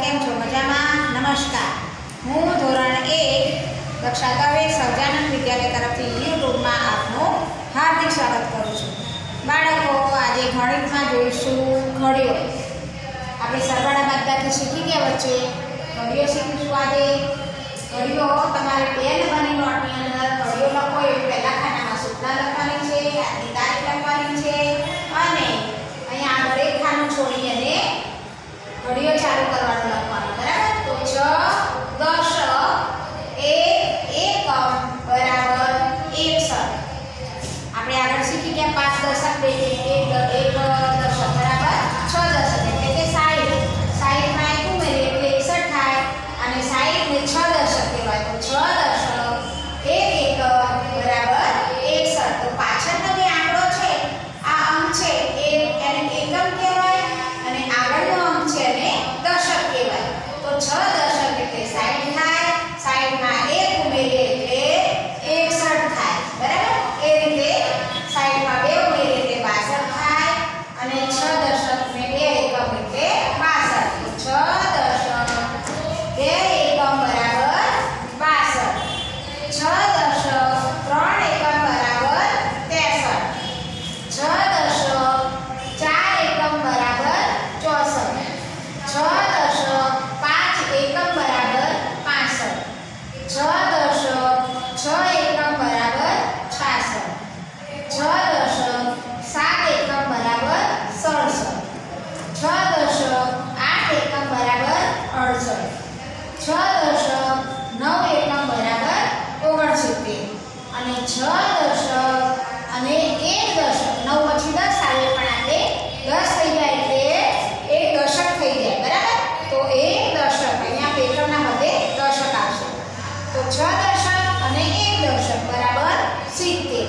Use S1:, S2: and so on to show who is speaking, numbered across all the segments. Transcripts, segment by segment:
S1: કેમ છો? મજામાં? નમસ્કાર. હું ધોરણ 1 કક્ષા દવે સહજાનંદ વિદ્યાલય તરફથી યુટ્યુબમાં આપનું હાર્દિક સ્વાગત કરું છું. બાળકો, આજે ગણિતમાં જોઈશું ઘડીઓ. આપણે સરવાળા બાદબાકી શીખી ગયા વચ્ચે ઘડીઓ શીખીશું. આજે ઘડીઓ તમારે 2 નંબરની નોટની અંદર ઘડીઓ લખો એ પહેલા ખાનામાં સૂચના લખવાની છે, આજની તારીખ લખવાની છે અને અહીંયા આગળ એક ખાનું છોડી અને ઘડીઓ ચાલુ કરવાનું લખવાનું. બરાબર? તો 6 10 એકમ બરાબર 61. આપણે આગળ શીખી ગયા 5 દશક બે એક દશક બરાબર 6 દશક એટલે કે 60. 60 માં એક ઉમેરીએ એટલે 61 થાય અને 60 ને 6 દશક કહેવાય. તો 6 દશક એક એકમ બરાબર 61. તો પાછળનો જે આંકડો છે આ અંક છે એને એકમ કહેવાય અને આગળનો અંક છે એને દશક કહેવાય. તો 6 દશક એટલે 60 થાય, 60 માં 1 ઉમેરીએ એટલે 61 થાય. બરાબર? એ રીતે 60 માં 2 ઉમેરીએ એટલે 62 થાય અને 6 દશક ને 2 એકમ એટલે 62. તો 6 દશક 2 એકમ બરાબર 62. 6 દશક 3 એકમ બરાબર 63. 6 દશક 4 એકમ બરાબર 64. 6 દશક 5 એકમ બરાબર 65. 6 દશક 6 એકમ બરાબર 66. 6 દશક 7 એકમ બરાબર 67. 6 દશક 8 એકમ બરાબર 68. 6 દશક 9 એકમ બરાબર 69 અને 6 દશક અને 1 દશક 9 પછી 10 આવે પણ આપણે 10 થઈ જાય એટલે 1 દશક થઈ જાય. બરાબર? તો 1 દશક અહીંયા પેટર્નના બધે દશક આવશે. તો 6 દશક અને 1 દશક બરાબર 70.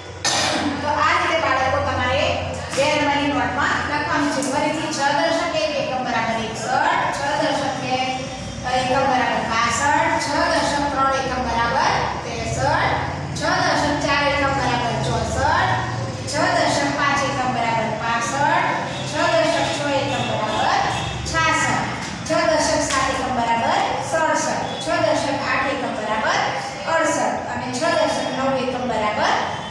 S1: તો આ રીતે બાળકો તમારે 2 નંબરની નોટમાં લખવાનું છે. ફરીથી 6 દશક 1 એકમ બરાબર 61. 6 દશક 2 એકમ બરાબર 65. 6 દશક 3 એકમ બરાબર 63. 6 દશક 4 એકમ બરાબર 64. 6 દશક 5 એકમ બરાબર 65. 6 દશક 6 એકમ બરાબર 66. 6 દશક 7 એકમ બરાબર 67. 6 દશક 8 એકમ બરાબર 68 અને 6 દશક 9 એકમ બરાબર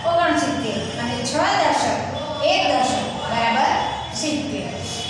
S1: 69 અને 6 દશક 1 દશક બરાબર 70.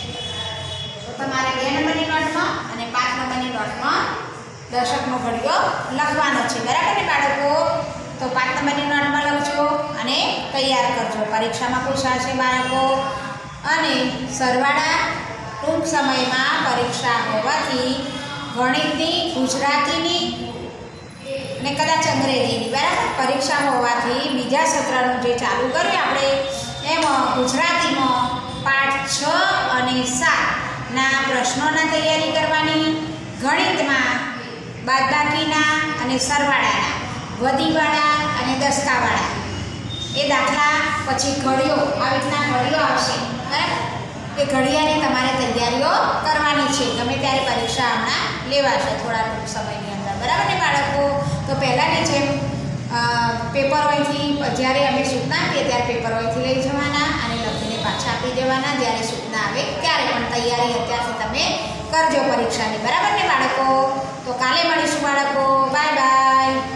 S1: તો તમારે 2 નંબરની નોટમાં અને 5 નંબરની નોટમાં દશકનો ઘડીઓ લખવાનો છે. બરાબર ને બાળકો? તો 5 નંબરની નોટમાં લખજો અને તૈયાર કરજો. પરીક્ષામાં પૂછાશે બાળકો. અને સરવાળા ટૂંક સમયમાં પરીક્ષા હોવાથી ગણિતની, ગુજરાતીની અને કદાચ અંગ્રેજીની બરાબર પરીક્ષા હોવાથી બીજા સત્રનું જે ચાલુ કર્યું આપણે એમાં ગુજરાતીમાં પાઠ 6 અને 7 ના પ્રશ્નોના તૈયારી કરવાની, ગણિતમાં બાદબાકીના અને સરવાળાના, વધીવાળા અને દસકાવાળા એ દાખલા, પછી ઘડીઓ, આવી રીતના ઘડીઓ આવશે. બરાબર? એ ઘડિયાની તમારે તૈયારીઓ કરવાની છે. ગમે ત્યારે પરીક્ષા હમણાં લેવાશે થોડા ટૂંક સમયની અંદર. બરાબર ને બાળકો? તો પહેલાંની જેમ પેપર હોયથી જ્યારે અમે સૂચના આપીએ ત્યારે પેપર હોયથી લઈ જવાના અને લખીને પાછા આપી દેવાના. જ્યારે સૂચના આવે ત્યારે પણ તૈયારી અત્યારથી તમે કરજો પરીક્ષાની. બરાબર ને બાળકો? તો કાલે મળીશું બાળકો. Bye by.